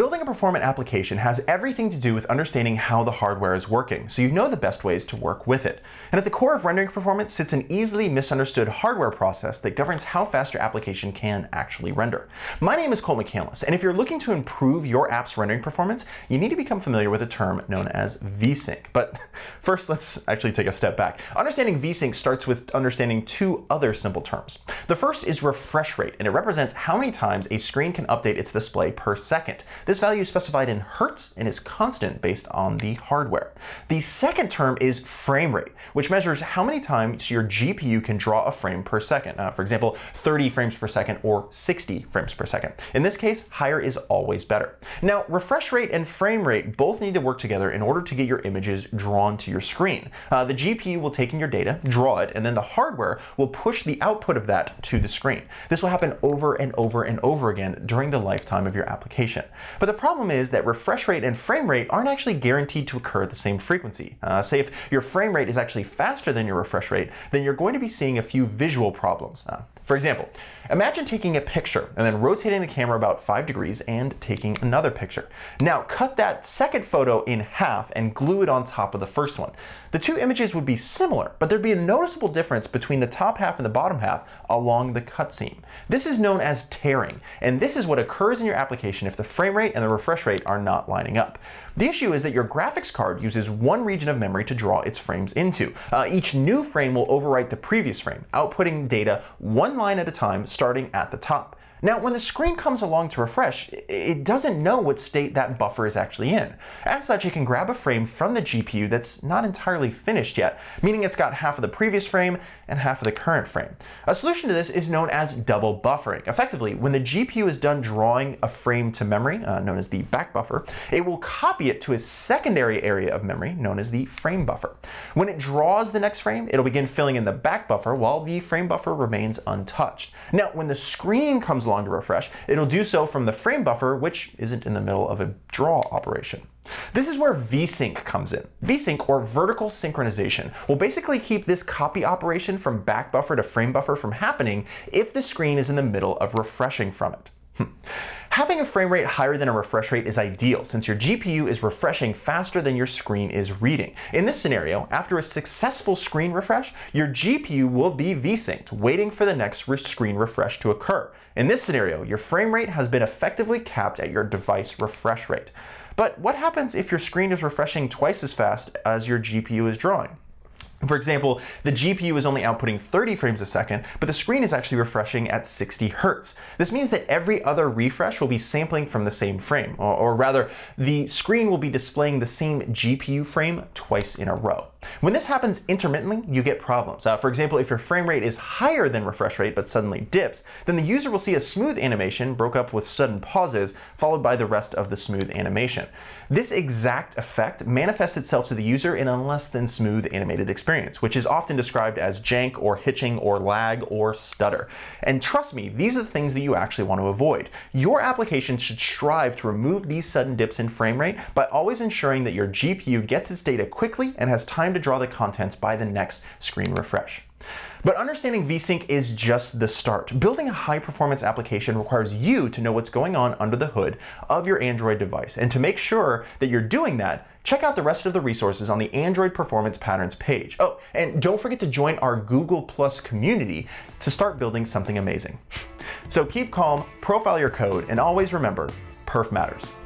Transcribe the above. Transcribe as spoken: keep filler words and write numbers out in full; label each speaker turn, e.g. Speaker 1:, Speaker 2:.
Speaker 1: Building a performant application has everything to do with understanding how the hardware is working, so you know the best ways to work with it. And at the core of rendering performance sits an easily misunderstood hardware process that governs how fast your application can actually render. My name is Colt McAnlis, and if you're looking to improve your app's rendering performance, you need to become familiar with a term known as Vsync. But first, let's actually take a step back. Understanding Vsync starts with understanding two other simple terms. The first is refresh rate, and it represents how many times a screen can update its display per second. This value is specified in hertz and is constant based on the hardware. The second term is frame rate, which measures how many times your G P U can draw a frame per second. Uh, for example, thirty frames per second or sixty frames per second. In this case, higher is always better. Now, refresh rate and frame rate both need to work together in order to get your images drawn to your screen. Uh, the G P U will take in your data, draw it, and then the hardware will push the output of that to the screen. This will happen over and over and over again during the lifetime of your application. But the problem is that refresh rate and frame rate aren't actually guaranteed to occur at the same frequency. Uh, say if your frame rate is actually faster than your refresh rate, then you're going to be seeing a few visual problems. Uh, for example, imagine taking a picture and then rotating the camera about five degrees and taking another picture. Now cut that second photo in half and glue it on top of the first one. The two images would be similar, but there'd be a noticeable difference between the top half and the bottom half along the cut seam. This is known as tearing, and this is what occurs in your application if the frame rate and the refresh rate are not lining up. The issue is that your graphics card uses one region of memory to draw its frames into. Uh, each new frame will overwrite the previous frame, outputting data one line at a time starting at the top. Now, when the screen comes along to refresh, it doesn't know what state that buffer is actually in. As such, it can grab a frame from the G P U that's not entirely finished yet, meaning it's got half of the previous frame and half of the current frame. A solution to this is known as double buffering. Effectively, when the G P U is done drawing a frame to memory, uh, known as the back buffer, it will copy it to a secondary area of memory, known as the frame buffer. When it draws the next frame, it'll begin filling in the back buffer while the frame buffer remains untouched. Now, when the screen comes along to refresh, it'll do so from the frame buffer, which isn't in the middle of a draw operation. This is where Vsync comes in. Vsync, or vertical synchronization, will basically keep this copy operation from back buffer to frame buffer from happening if the screen is in the middle of refreshing from it. Having a frame rate higher than a refresh rate is ideal since your G P U is refreshing faster than your screen is reading. In this scenario, after a successful screen refresh, your G P U will be Vsynced, waiting for the next re screen refresh to occur. In this scenario, your frame rate has been effectively capped at your device refresh rate. But what happens if your screen is refreshing twice as fast as your G P U is drawing? For example, the G P U is only outputting thirty frames a second, but the screen is actually refreshing at sixty hertz. This means that every other refresh will be sampling from the same frame, or, or rather, the screen will be displaying the same G P U frame twice in a row. When this happens intermittently, you get problems. Uh, for example, if your frame rate is higher than refresh rate but suddenly dips, then the user will see a smooth animation broke up with sudden pauses, followed by the rest of the smooth animation. This exact effect manifests itself to the user in a less than smooth animated experience, which is often described as jank or hitching or lag or stutter. And trust me, these are the things that you actually want to avoid. Your application should strive to remove these sudden dips in frame rate by always ensuring that your G P U gets its data quickly and has time to draw the contents by the next screen refresh. But understanding Vsync is just the start. Building a high-performance application requires you to know what's going on under the hood of your Android device. And to make sure that you're doing that, check out the rest of the resources on the Android Performance Patterns page. Oh, and don't forget to join our Google Plus community to start building something amazing. So keep calm, profile your code, and always remember, perf matters.